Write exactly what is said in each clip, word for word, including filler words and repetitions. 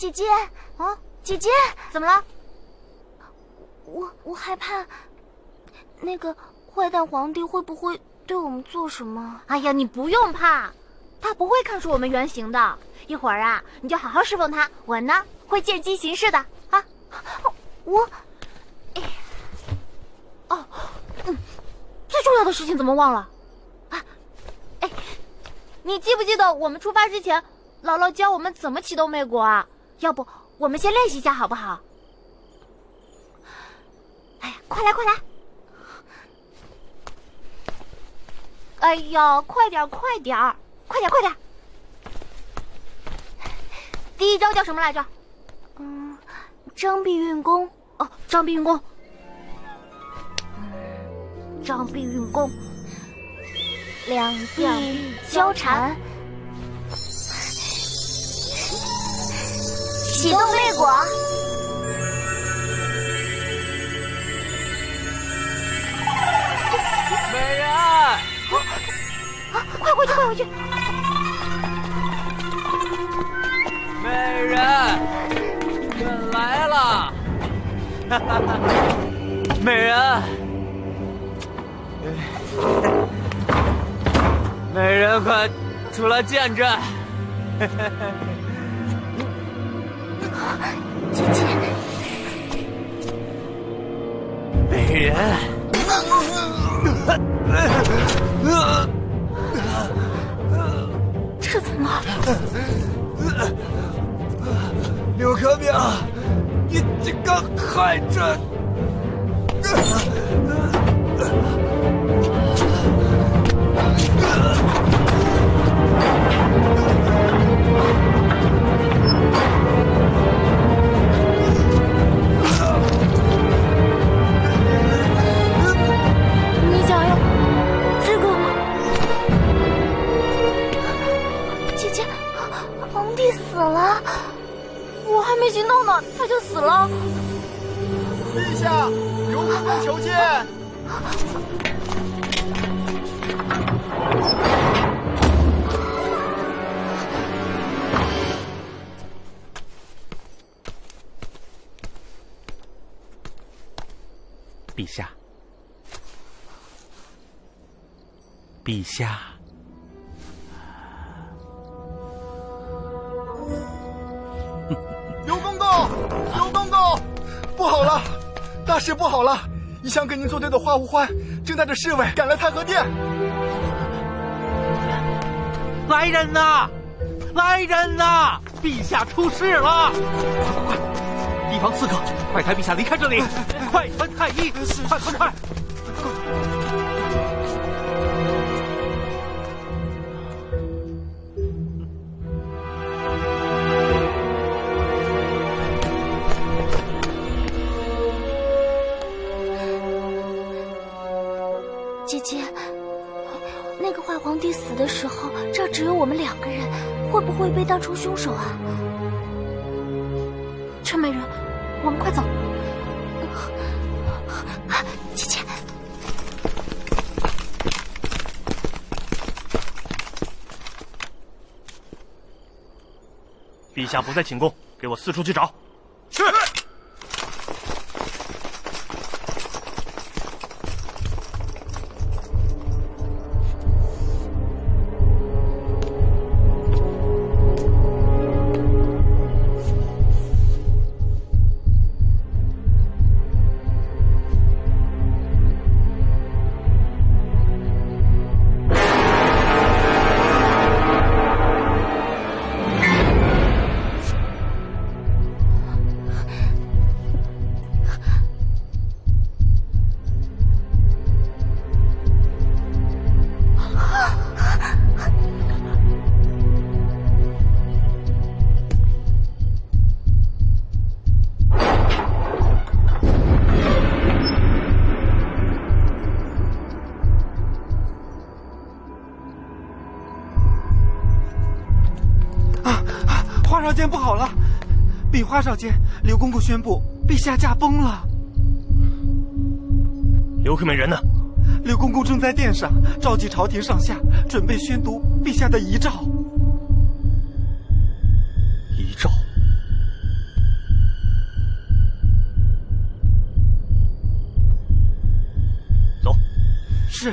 姐姐， 啊， 姐姐， 怎么了？ 我我害怕，那个坏蛋皇帝会不会对我们做什么？ 哎呀，你不用怕，他不会看出我们原形的。一会儿啊，你就好好侍奉他，我呢会见机行事的啊。 我， 哎，哦，嗯，最重要的事情怎么忘了？啊，哎，你记不记得我们出发之前，姥姥教我们怎么启动魅果啊？要不我们先练习一下好不好？哎呀，快来快来！哎呀，快点快点快点快点！第一招叫什么来着？ 嗯，张臂运功。 哦，张臂运功。张臂运功， 两臂交缠，启动魅果。 美人， 啊啊！快回去，快回去！ 美人，人来了！哈哈哈，美人，美人，快出来见朕！ 姐姐， 美人。 这怎么？ 刘克明，你这个害朕！ 你想要这个吗？姐姐，皇帝死了，我还没行动呢，他就死了。 陛下，刘公公求见。 陛下，陛下， 刘公公，刘公公，不好了，大事不好了！一向跟您作对的花无欢，正带着侍卫赶来太和殿。 来人呐！来人呐！陛下出事了！快，地方刺客，快带陛下离开这里！快传太医！快快快！ 姐姐，那个坏皇帝死的时候，这儿只有我们两个人，会不会被当成凶手啊？ 陈美人，我们快走！ 姐姐， 陛下不在寝宫，给我四处去找。 是。 花少监不好了！禀花少监，刘公公宣布陛下驾崩了。 刘克美人呢？ 刘公公正在殿上召集朝廷上下，准备宣读陛下的遗诏。 遗诏？ 是。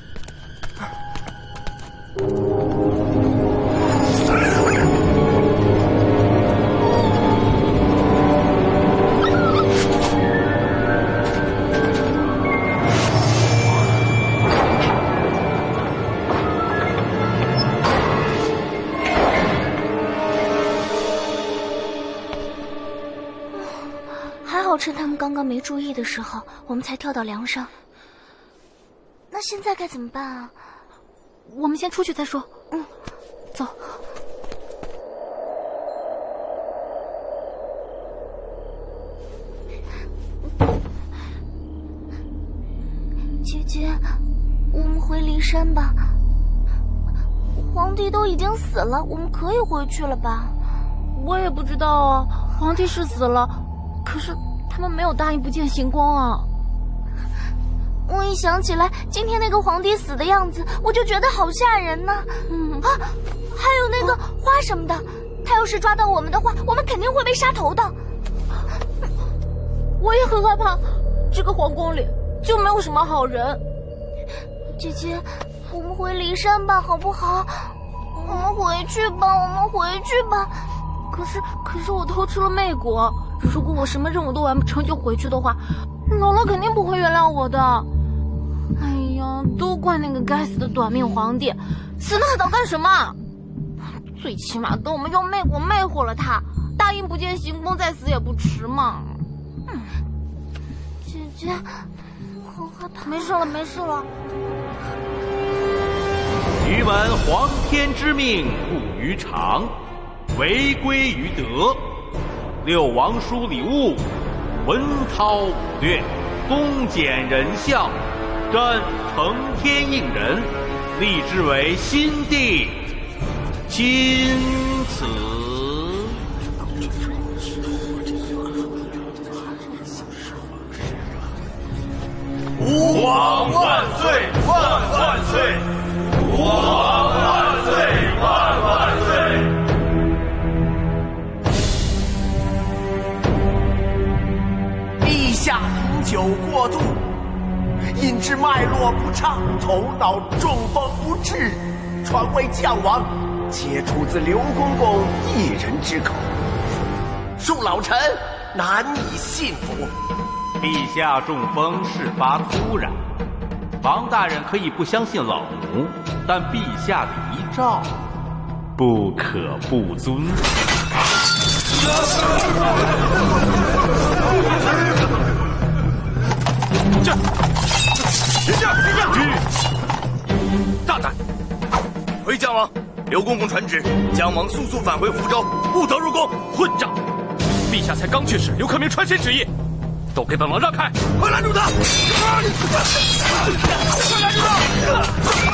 还好趁他们刚刚没注意的时候，我们才跳到梁上。那现在该怎么办啊？ 我们先出去再说。 嗯， 走。 姐姐，我们回骊山吧。皇帝都已经死了，我们可以回去了吧？ 我也不知道啊，皇帝是死了，可是他们没有答应不见行宫啊。 我一想起来今天那个皇帝死的样子，我就觉得好吓人呢。 嗯啊，还有那个花什么的，他要是抓到我们的话，我们肯定会被杀头的。 我也很害怕，这个皇宫里就没有什么好人。 姐姐，我们回骊山吧，好不好？我们回去吧，我们回去吧。 可是，可是我偷吃了魅果，如果我什么任务都完不成就回去的话，姥姥肯定不会原谅我的。哎呀，都怪那个该死的短命皇帝，死那么早干什么？最起码等我们用魅果魅惑了他，答应不见行宫再死也不迟嘛。嗯， 姐姐，好害怕。 没事了，没事了。 余闻皇天之命不于常，违规于德。六王叔礼物，文韬武略，恭俭仁孝，朕承天应人，立之为新帝。钦此。 吾王万岁万万岁！吾王万岁万万岁！ 陛下饮酒过度，引致脉络不畅，头脑中风不治，传为将王，皆出自刘公公一人之口，恕老臣难以信服。 陛下中风事发突然，王大人可以不相信老奴，但陛下的遗诏不可不遵。 这，这，这，大胆！回将王，刘公公传旨，将王速速返回福州，不得入宫。混账！陛下才刚去世，刘克明传谁旨意？都给本王让开！快拦住他！快拦住他！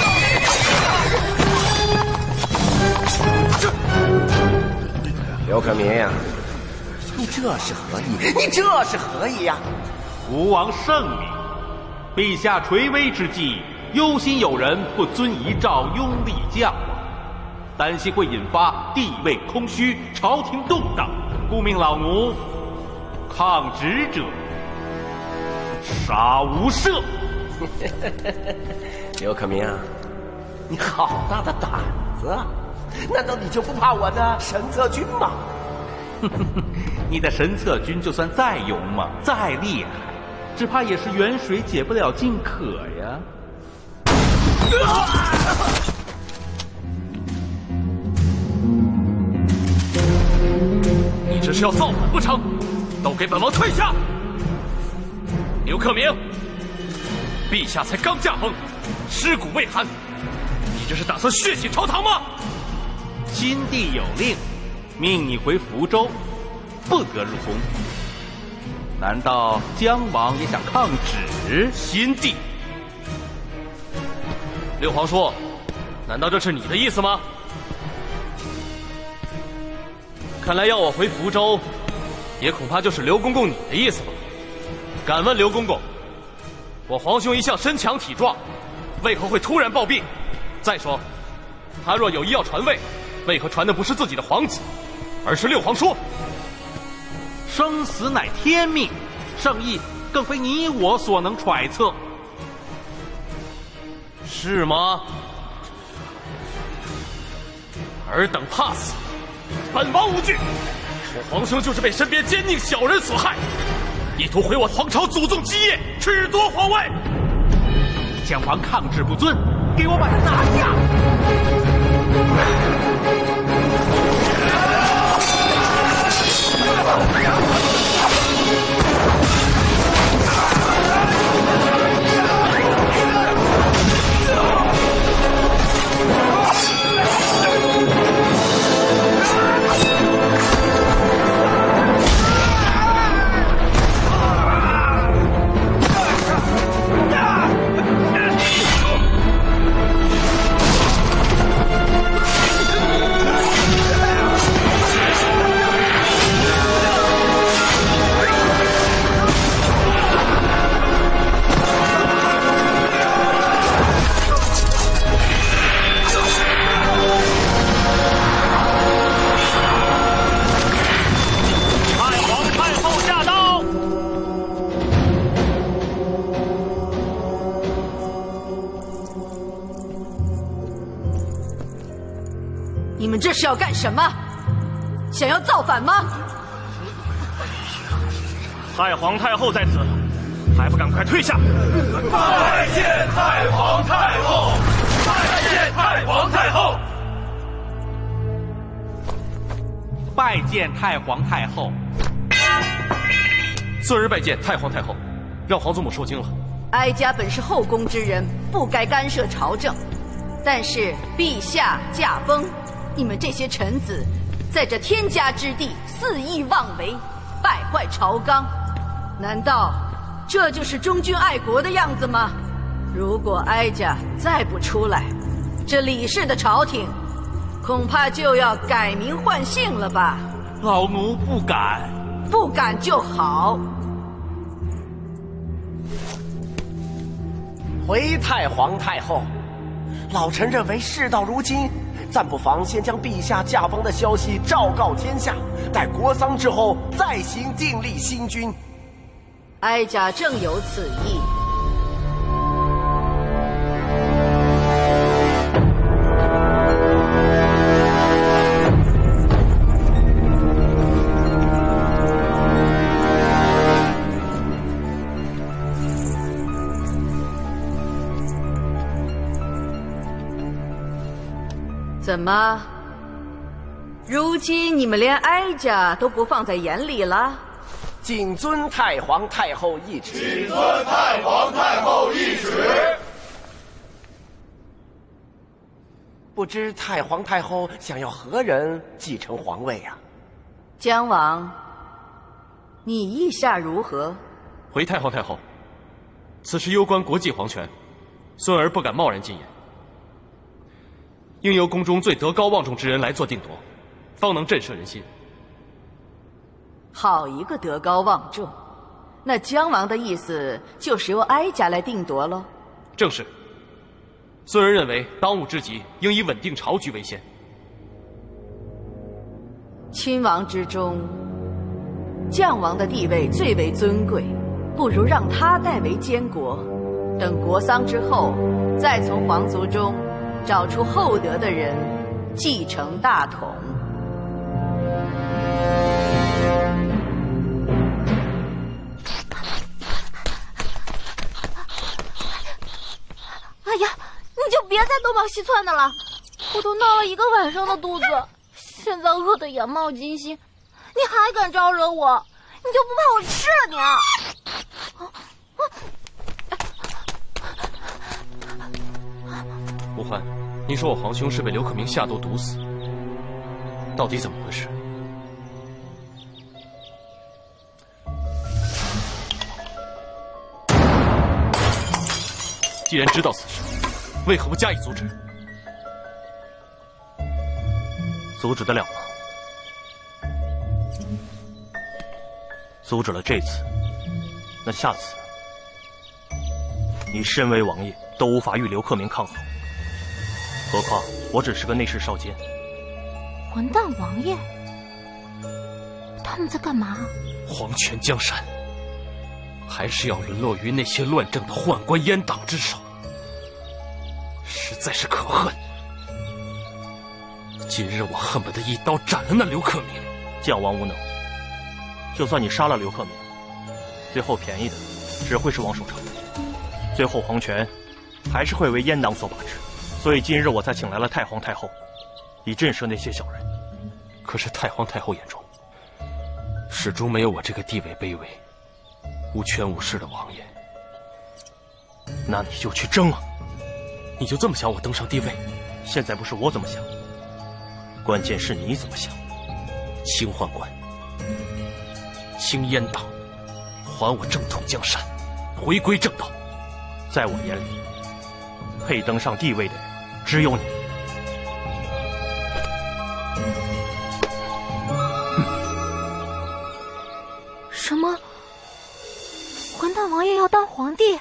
刘克明呀，你这是何意？你这是何意呀？ 吾王圣明，陛下垂危之际，忧心有人不遵遗诏，拥立将王，担心会引发地位空虚、朝廷动荡，故命老奴抗旨者杀无赦。 刘克明，你好大的胆子啊！难道你就不怕我的神策军吗？ 你的神策军就算再勇猛、再厉害，只怕也是远水解不了近渴呀。 你这是要造反不成？都给本王退下！刘克明，陛下才刚驾崩，尸骨未寒，你这是打算血洗朝堂吗？ 新帝有令，命你回福州，不得入宫。难道姜王也想抗旨？ 新帝，六皇叔，难道这是你的意思吗？看来要我回福州，也恐怕就是刘公公你的意思吧。敢问刘公公，我皇兄一向身强体壮，为何会突然暴毙？再说，他若有意要传位，为何传的不是自己的皇子，而是六皇叔？ 生死乃天命，圣意更非你我所能揣测。 是吗？尔等怕死！本王无惧。我皇兄就是被身边奸佞小人所害，意图毁我皇朝祖宗基业，褫夺皇位。 将王抗旨不遵，给我把他拿下！ 你们这是要干什么？想要造反吗？ 太皇太后在此，还不赶快退下！ 拜见太皇太后！拜见太皇太后！ 拜见太皇太后！孙儿拜见太皇太后，让皇祖母受惊了。 哀家本是后宫之人，不该干涉朝政，但是陛下驾崩。你们这些臣子，在这天家之地肆意妄为，败坏朝纲，难道这就是忠君爱国的样子吗？如果哀家再不出来，这李氏的朝廷恐怕就要改名换姓了吧？ 老奴不敢， 不敢就好。 回太皇太后，老臣认为事到如今，暂不妨先将陛下驾崩的消息昭告天下，待国丧之后再行订立新君。 哀家正有此意。怎么？如今你们连哀家都不放在眼里了？ 谨遵太皇太后懿旨。 谨遵太皇太后懿旨。 不知太皇太后想要何人继承皇位啊？ 姜王，你意下如何？ 回太皇太后，此事攸关国际皇权，孙儿不敢贸然进言。应由宫中最德高望重之人来做定夺，方能震慑人心。 好一个德高望重！那姜王的意思就是由哀家来定夺喽？ 正是。孙儿认为当务之急应以稳定朝局为先。 亲王之中，姜王的地位最为尊贵，不如让他代为监国。等国丧之后，再从皇族中找出厚德的人继承大统。 哎呀，你就别再东跑西窜的了！我都闹了一个晚上的肚子，现在饿得眼冒金星，你还敢招惹我？你就不怕我吃了你啊？ 吴欢，你说我皇兄是被刘克明下毒毒死，到底怎么回事？既然知道此事，为何不加以阻止？阻止得了吗？阻止了这次，那下次，你身为王爷都无法与刘克明抗衡。何况我只是个内侍少监。 混蛋王爷，他们在干嘛？ 皇权江山，还是要沦落于那些乱政的宦官阉党之手。 实在是可恨。今日我恨不得一刀斩了那刘克明。 将王无能，就算你杀了刘克明，最后便宜的只会是王守成，最后皇权还是会为阉党所把持。所以今日我才请来了太皇太后，以震慑那些小人。 可是太皇太后眼中，始终没有我这个地位卑微、无权无势的王爷。 那你就去争啊！ 你就这么想我登上帝位？ 现在不是我怎么想，关键是你怎么想。 清宦官，清阉党，还我正统江山，回归正道。 在我眼里，配登上帝位的人只有你。 什么？混蛋王爷要当皇帝？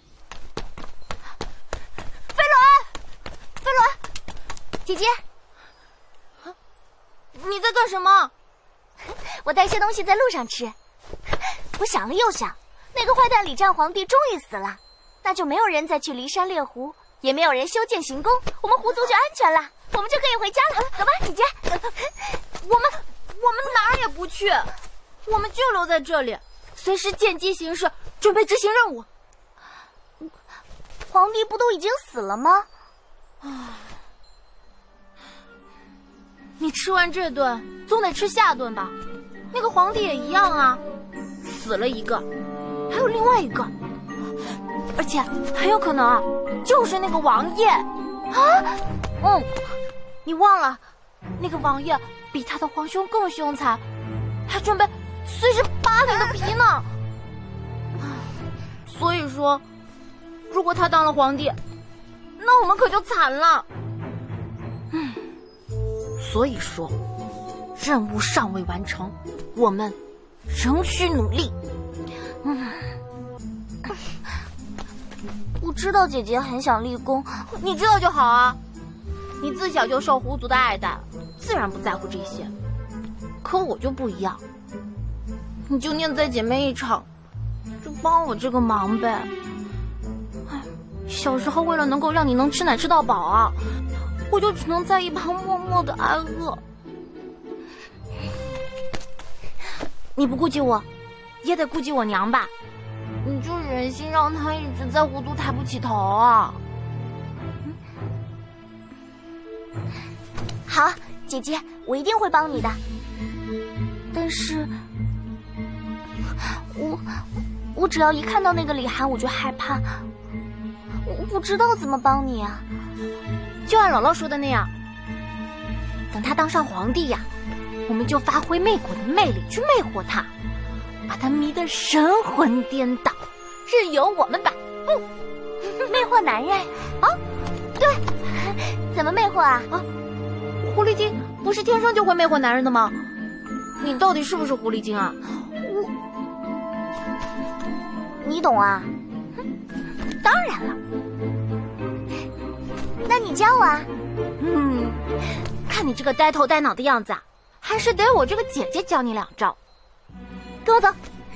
飞轮，飞轮， 姐姐， 你在干什么？ 我带些东西在路上吃。我想了又想，那个坏蛋李战皇帝终于死了，那就没有人再去骊山猎狐，也没有人修建行宫，我们狐族就安全了，我们就可以回家了。走吧，姐姐。 我们我们哪儿也不去，我们就留在这里，随时见机行事，准备执行任务。 皇帝不都已经死了吗？ 你吃完这顿，总得吃下顿吧？那个皇帝也一样啊，死了一个，还有另外一个，而且很有可能啊，就是那个王爷啊。嗯，你忘了，那个王爷比他的皇兄更凶残，还准备随时扒你的皮呢。所以说，如果他当了皇帝，那我们可就惨了。嗯。所以说，任务尚未完成，我们仍需努力。 嗯，我知道姐姐很想立功， 你知道就好啊。你自小就受狐族的爱戴，自然不在乎这些。可我就不一样，你就念在姐妹一场，就帮我这个忙呗。哎，小时候为了能够让你能吃奶吃到饱啊，我就只能在一旁默默的挨饿。你不顾及我，也得顾及我娘吧？你就忍心让她一直在狐族抬不起头啊？ 好，姐姐，我一定会帮你的。但是，我我只要一看到那个李涵，我就害怕，我不知道怎么帮你啊。 就按姥姥说的那样，等他当上皇帝呀，我们就发挥魅鬼的魅力去魅惑他，把他迷得神魂颠倒，任由我们吧。嗯， 魅惑男人啊？对， 怎么魅惑啊？ 啊，狐狸精不是天生就会魅惑男人的吗？你到底是不是狐狸精啊？ 我，你懂啊？ 当然了。 那你教我啊？ 嗯，看你这个呆头呆脑的样子啊，还是得我这个姐姐教你两招。跟我走。哇，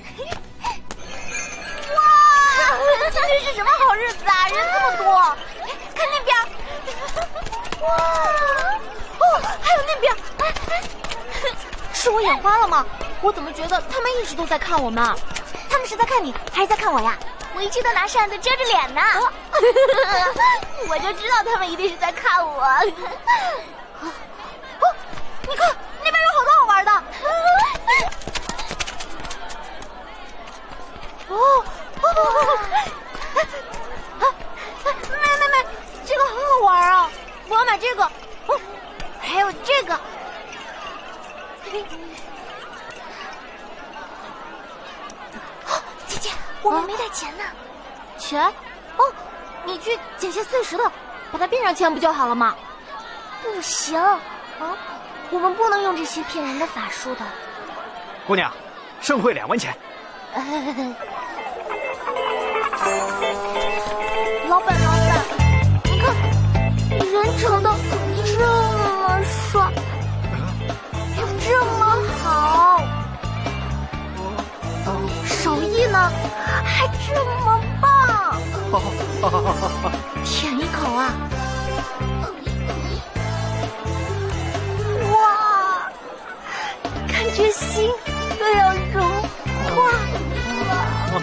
这是什么好日子啊？人这么多，看那边。哇， 哦，还有那边。哎哎，是我眼花了吗？我怎么觉得他们一直都在看我们啊？ 他们是在看你，还是在看我呀？我一直都拿扇子遮着脸呢。 啊我就知道他们一定是在看我。 哦，你看那边有好多好玩的。哦哦，啊，妹妹妹，这个很好玩啊！我要买这个。哦，还有这个。 姐姐，我们没带钱呢。 钱？哦，你去捡些碎石头，把它变成钱不就好了吗？ 不行啊，我们不能用这些骗人的法术的。 姑娘，盛会两文钱。 老板，老板，你看，人长得这么帅，又这么好，手艺呢还这么棒，舔一口啊， 哇，感觉心都要融化了。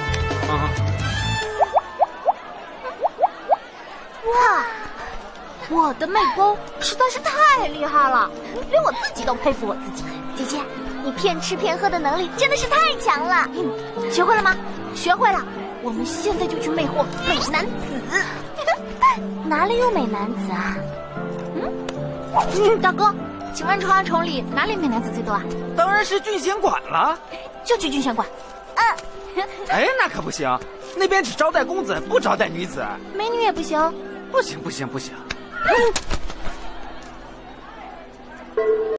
哇，我的媚功实在是太厉害了，连我自己都佩服我自己。 姐姐，你骗吃骗喝的能力真的是太强了。 嗯，学会了吗？学会了。我们现在就去魅惑美男子。 哪里有美男子啊？ 嗯，嗯，大哥，请问朝阳城里哪里美男子最多啊？ 当然是郡县馆了。 就去郡县馆。 嗯。 哎，那可不行，那边只招待公子，不招待女子。 美女也不行。 不行不行不行。 嗯